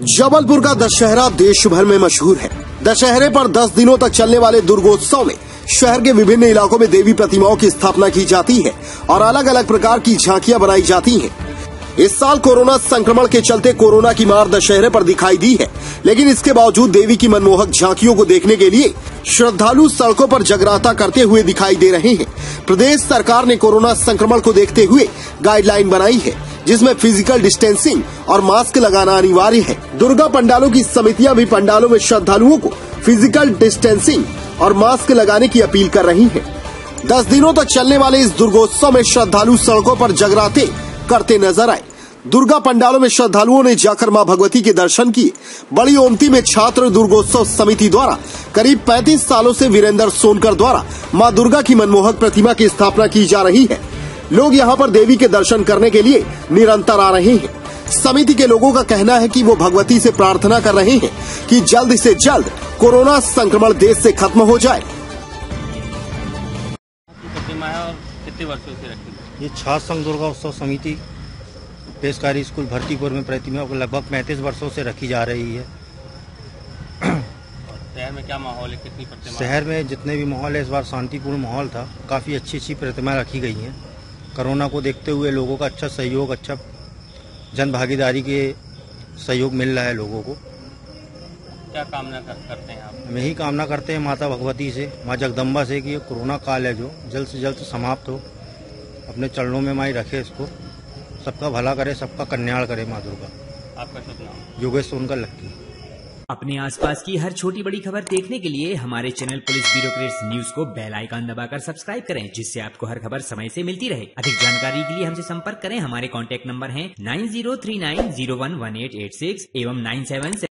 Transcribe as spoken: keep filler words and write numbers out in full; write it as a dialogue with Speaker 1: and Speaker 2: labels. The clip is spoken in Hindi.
Speaker 1: जबलपुर का दशहरा देश भर में मशहूर है। दशहरे पर दस दिनों तक चलने वाले दुर्गोत्सव में शहर के विभिन्न इलाकों में देवी प्रतिमाओं की स्थापना की जाती है और अलग अलग प्रकार की झांकियां बनाई जाती हैं। इस साल कोरोना संक्रमण के चलते कोरोना की मार दशहरे पर दिखाई दी है, लेकिन इसके बावजूद देवी की मनमोहक झांकियों को देखने के लिए श्रद्धालु सड़कों पर जगराता करते हुए दिखाई दे रहे हैं। प्रदेश सरकार ने कोरोना संक्रमण को देखते हुए गाइडलाइन बनाई है, जिसमें फिजिकल डिस्टेंसिंग और मास्क लगाना अनिवार्य है। दुर्गा पंडालों की समितियां भी पंडालों में श्रद्धालुओं को फिजिकल डिस्टेंसिंग और मास्क लगाने की अपील कर रही हैं। दस दिनों तक चलने वाले इस दुर्गोत्सव में श्रद्धालु सड़कों पर जगराते करते नजर आए। दुर्गा पंडालों में श्रद्धालुओं ने जाकर मां भगवती के दर्शन किए। बड़ी ओमती में छात्र दुर्गोत्सव समिति द्वारा करीब पैंतीस सालों से वीरेंद्र सोनकर द्वारा मां दुर्गा की मनमोहक प्रतिमा की स्थापना की जा रही है। लोग यहां पर देवी के दर्शन करने के लिए निरंतर आ रहे हैं। समिति के लोगों का कहना है कि वो भगवती से प्रार्थना कर रहे हैं कि जल्द से जल्द कोरोना संक्रमण देश से खत्म हो जाए।
Speaker 2: प्रतिमा है और कितने वर्षों से रखी?
Speaker 3: ये छात्र संघ दुर्गा उत्सव समिति पेशकारी स्कूल भर्तीपुर में प्रतिमा को लगभग पैंतीस वर्षों से रखी जा रही है।
Speaker 2: शहर में क्या माहौल है? कितनी प्रतिमा?
Speaker 3: शहर में जितने भी माहौल है, इस बार शांतिपूर्ण माहौल था। काफ़ी अच्छी अच्छी प्रतिमा रखी गई हैं। कोरोना को देखते हुए लोगों का अच्छा सहयोग, अच्छा जन भागीदारी के सहयोग मिल रहा है लोगों को।
Speaker 2: क्या कामना कर, करते हैं आप?
Speaker 3: हम यही कामना करते हैं माता भगवती से, माँ जगदम्बा से कि ये कोरोना काल है जो जल्द से जल्द समाप्त हो। अपने चरणों में माई रखे इसको, सबका भला करे, सबका कल्याण करे माँ दुर्गा।
Speaker 2: आपका शुभ नाम?
Speaker 3: योगेश सोनकर लक्की।
Speaker 4: अपने आसपास की हर छोटी बड़ी खबर देखने के लिए हमारे चैनल पुलिस ब्यूरोक्रेट्स न्यूज को बेल आइकन दबाकर सब्सक्राइब करें, जिससे आपको हर खबर समय से मिलती रहे। अधिक जानकारी के लिए हमसे संपर्क करें। हमारे कॉन्टैक्ट नंबर हैं nine zero three nine zero one one eight eight six एवं नाइन सेवन